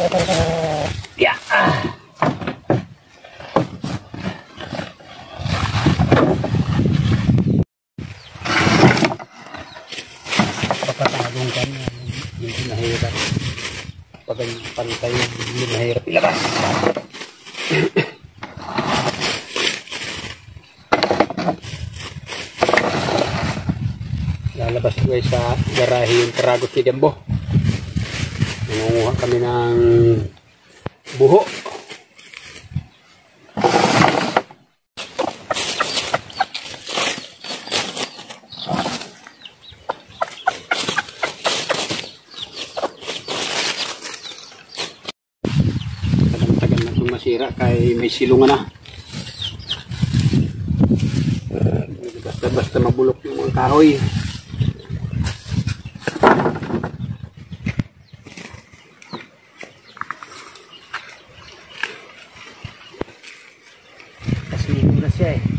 Yeah. Papatagong ka na. Hindi mahirap. Pag pantay, hindi mahirap ilabas. Lalabas ko sa garahe yung Paragot si Dembo. Nangunguha kami ng buho. Tagal-tagal na itong masira kay may silungan na. Basta mabulok yung mga kahoy. Siya eh.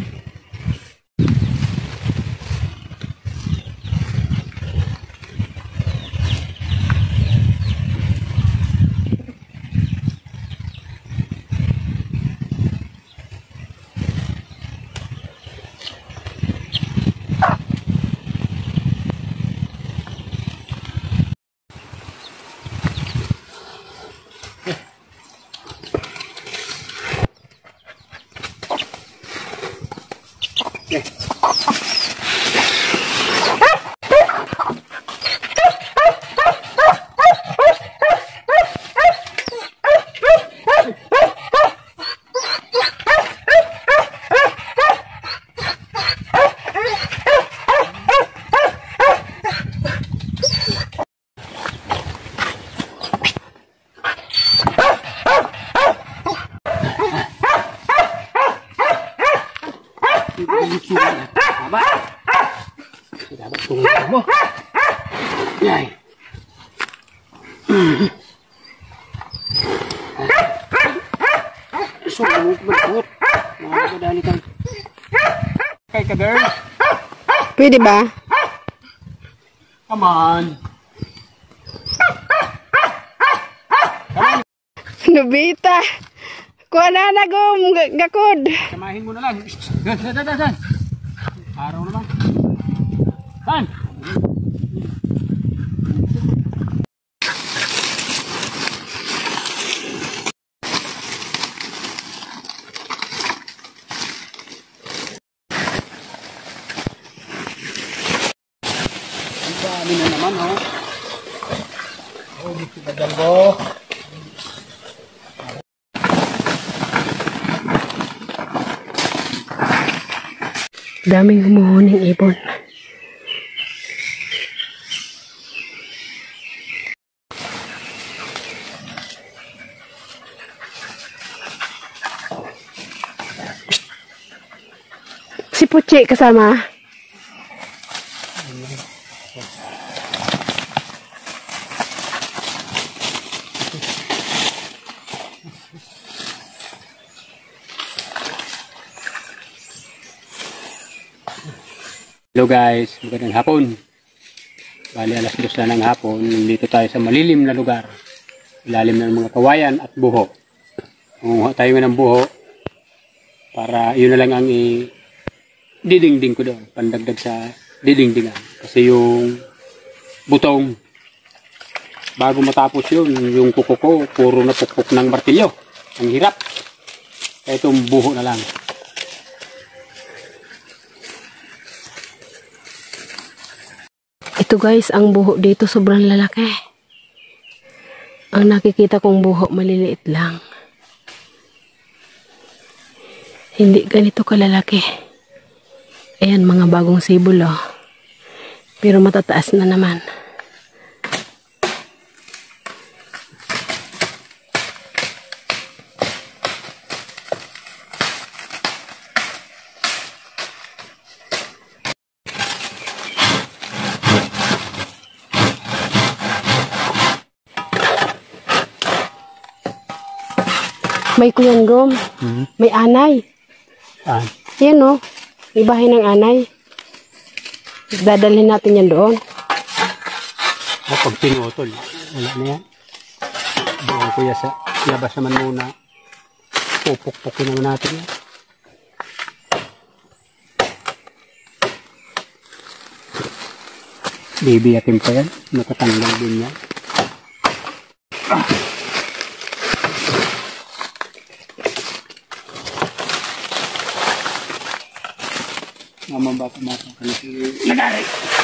Haba. Dapat tunggu mo. Yay. Sumut berput. Mau madali kan. Kay ka girl. Pwede ba? Come on. Nobita. Kuha na nagom gakod. Samahin mo na lang. Dan. Araw naman. Dan. Ang dami na naman, oh. Oh, dito ba dalbo? Daming humuhuning ibon. Si Puchi kasama. Hello guys, magandang hapon. Bali alas 2 na ng hapon, dito tayo sa malilim na lugar. Ilalim ng mga kawayan at buho. Kumuha tayo ng buho para yun na lang ang didingding ko doon, pandagdag sa didingdingan. Kasi yung butong, bago matapos yun, yung kuko ko, puro na pukpok ng martilyo. Ang hirap. Kaya itong buho na lang. Ito guys, ang buho dito sobrang lalaki. Ang nakikita kong buho maliliit lang. Hindi ganito kalalaki. Ayan mga bagong sibol oh. Pero matataas na naman. May kuyanggom. May anay. Ah. Yan o. May bahay ng anay. Dadalhin natin yan doon. Pag pinutol, wala na yan. Doon Yan kuya sa labas naman muna. Pupuk-pukin naman natin yan. Bibiyakin pa yan. Natatanggal din yan. Bata-bata ka na nagari.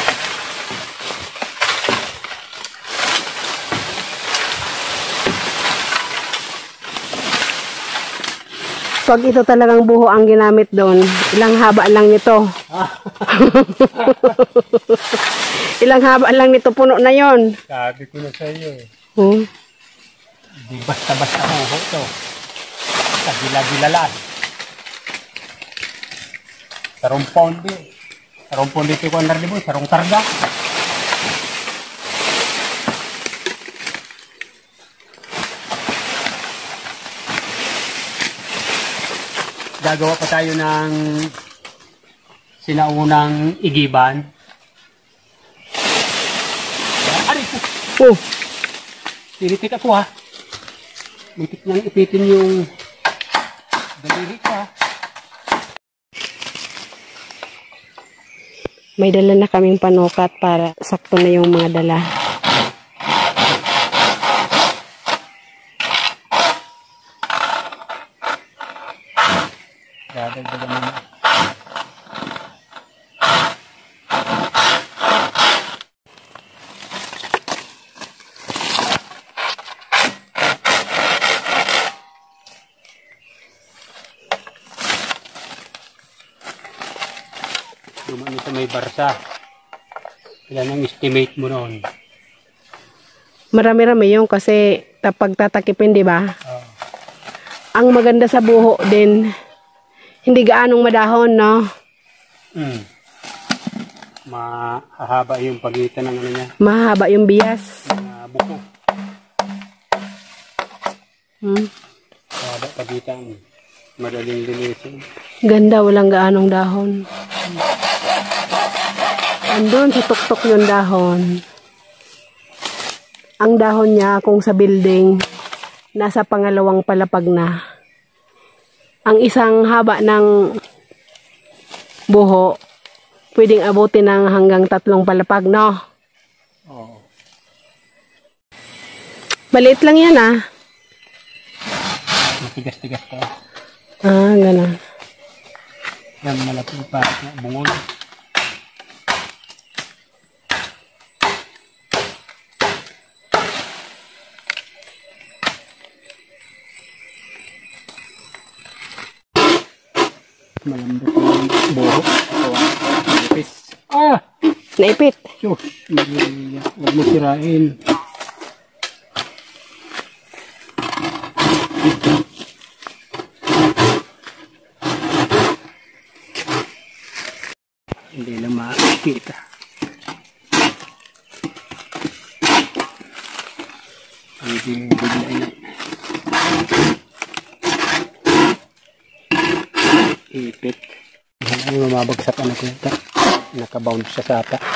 Pag ito talagang buho ang ginamit doon, ilang haba lang nito. Ilang haba lang nito, puno na yon. Sabi ko na sa iyo. Di basta-basta buho to. Kagila-gilalan. Sarong pound di. Sarong pound dito ko andar di mo. Sarong karga. Gagawa pa tayo ng sinaunang igiban. Aray po! Oh! Tinitik ako ha. Mitik nang ipitin yung daliri ko ha. May dala na kaming panukat para sakto na yung mga dala. Dadagdagan mo. Dumaan ito may barsa. Ilan ang estimate mo noon? Marami-rami yung kasi kapag tatakipin, di ba? Ang maganda sa buho din, hindi gaanong madahon, no? Mahaba yung pagitan ng ano niya. Mahaba yung bias. Buko. Mahaba pagitan. Madaling linisin. Ganda, walang gaanong dahon. Andun sa tuktok yung dahon. Ang dahon niya, kung sa building, nasa pangalawang palapag na. Ang isang haba ng buho, pwedeng abutin ng hanggang 3 palapag, no? Oo. Maliit lang yan, ah. Matigas-tigas ka. Ganun. Yan, malapit pa. Bungol. Malambot yung buho. Naipis. Naipit. Diyos, huwag mo sirain. Hindi na makikita. Hindi biglain. Ipit. Ay, mamabagsak na ito. Nakabound siya sa ata.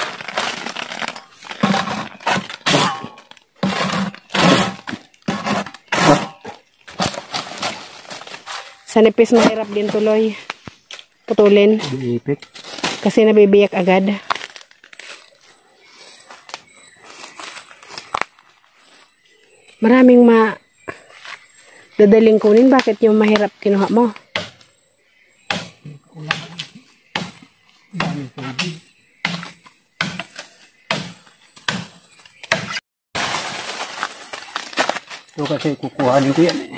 Sa nipis mahirap din tuloy. Putulin. Ipit. Kasi nabibiyak agad. Maraming dadaling kunin. Bakit yung mahirap kinuha mo? Ito kasi kukuhanin ko yan eh.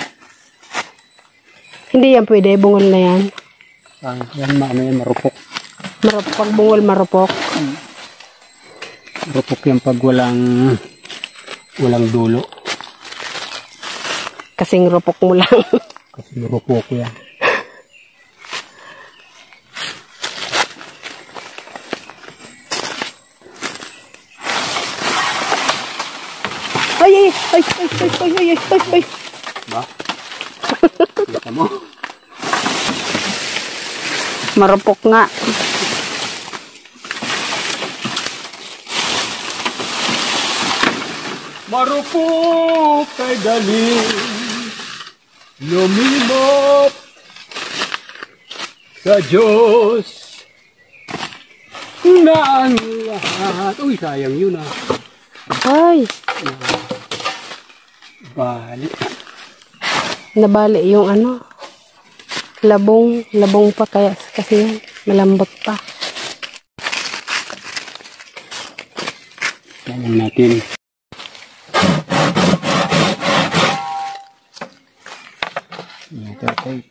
Hindi yan pwede. Bungol na yan. Yan marupok. Marupok. Pag bungol, marupok. Marupok yan pag walang dulo. Kasing rupok mo lang. Kasing rupok yan. Ay! Ba? Kita mo? Marupok nga. marupok kay daling lumimot sa Diyos na ang lahat. Uy, sayang yun ah. Ay, Bali. nabali yung ano. Labong pa kaya kasi yan. Malambot pa. Sayang natin. Ito, tape.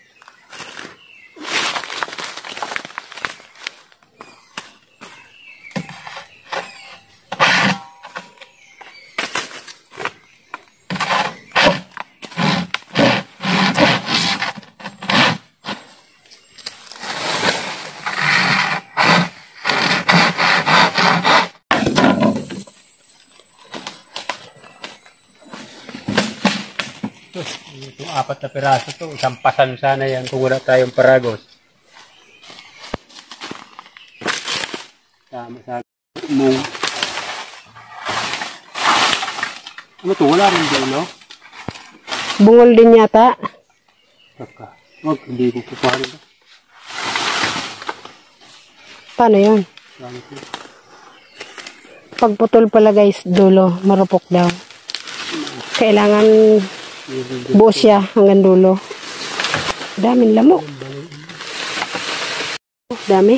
Itong 4 na piraso to, isang pasan sana yan kung wala tayong paragos. Tama sa mong. Ano to? Wala rin dulo? Bungol din yata. Saka. Wag, hindi ko kukuha rin. Paano yun? Pagputol pala guys, dulo. Marupok daw. Kailangan buo siya hanggang dulo. Daming lamok. Dami.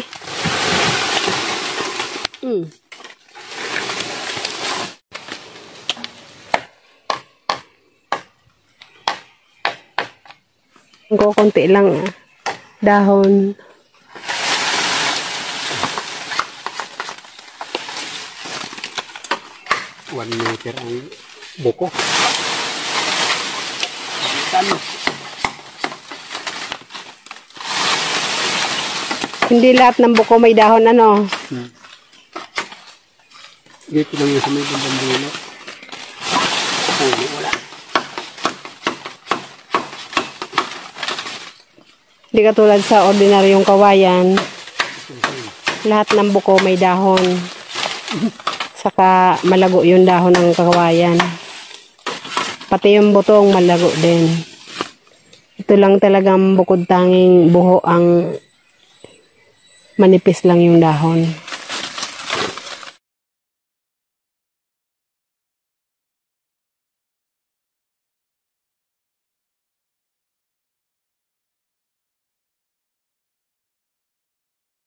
Konti lang dahon. 1 meter ang buko. Hindi lahat ng buko may dahon ano. Dito lang yung sa may bandang dulo. Wala. Hindi katulad sa ordinaryong kawayan. Lahat ng buko may dahon. Saka malago yung dahon ng kawayan. Pati yung butong malago din. Ito lang talagang bukod tanging buho ang manipis lang yung dahon.